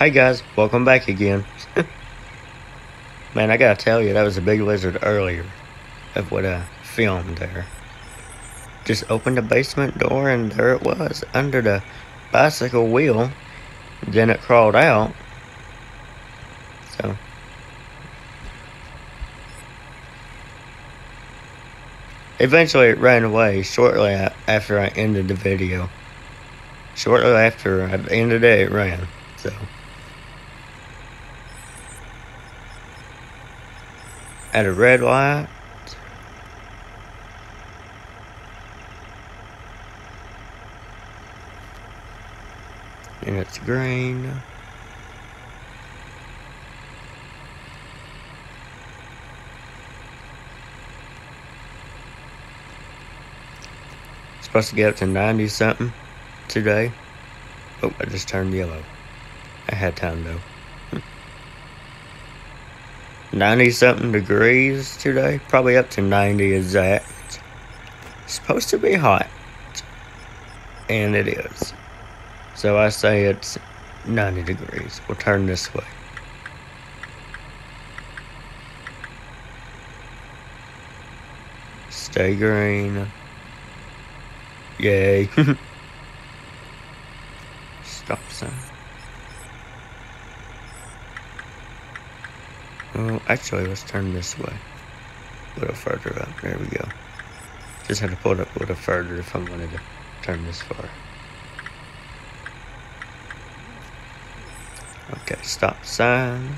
Hey guys, welcome back again. Man, I gotta tell you, that was a big lizard earlier of what I filmed there. Just opened the basement door and there it was, under the bicycle wheel. Then it crawled out. So, eventually it ran away shortly after I ended the video. Shortly after I ended it, it ran. So, at a red light. And it's green. Supposed to get up to 90 something today. Oh, I just turned yellow. I had time though. 90 something degrees today. Probably up to 90 exact. Supposed to be hot. And it is. So I say it's 90 degrees. We'll turn this way. Stay green. Yay. Stop sign. Oh, actually, let's turn this way. A little further up. There we go. Just had to pull it up a little further if I wanted to turn this far. Okay, stop sign.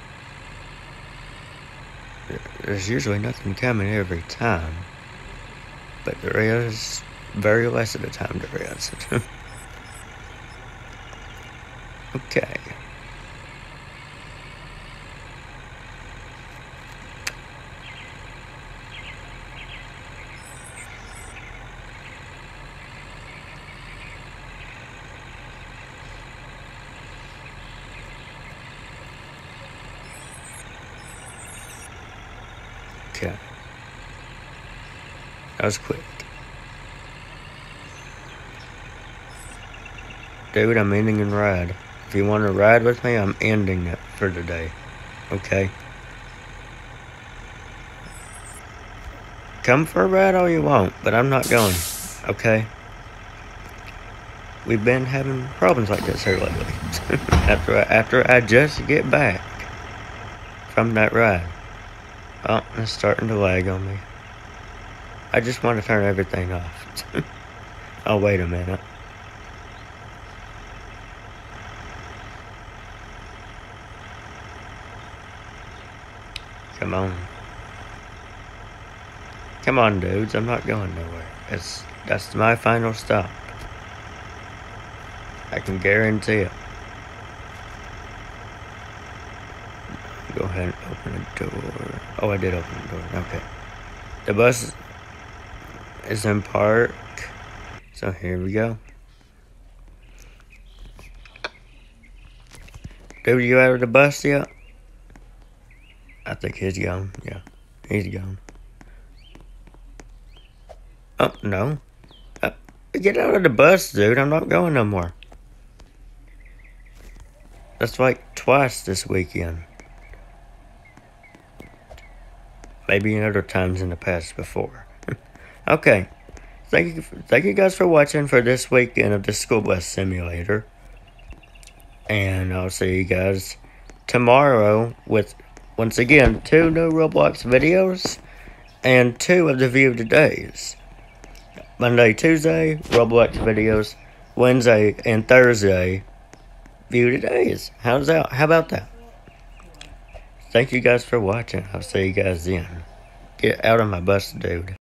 There's usually nothing coming every time. But there is very less of the time there is. Okay. Okay. That was quick. Dude, I'm ending in ride. If you want to ride with me, I'm ending it for today. Okay? Come for a ride all you want, but I'm not going. Okay? We've been having problems like this here lately. after I just get back from that ride. Oh, it's starting to lag on me. I just want to turn everything off. Oh, wait a minute. Come on. Come on, dudes. I'm not going nowhere. That's my final stop. I can guarantee it. Go ahead and open the door. Oh, I did open the door. Okay. The bus is in park. So here we go. Dude, you out of the bus yet? I think he's gone. Yeah, he's gone. Oh, no. Get out of the bus, dude. I'm not going no more. That's like twice this weekend. Maybe in other times in the past before. Okay. Thank you guys for watching for this weekend of the School Bus Simulator. And I'll see you guys tomorrow with, once again, 2 new Roblox videos and 2 of the View Todays. Monday, Tuesday, Roblox videos. Wednesday and Thursday, View Todays. How about that? Thank you guys for watching. I'll see you guys then. Get out of my bus, dude.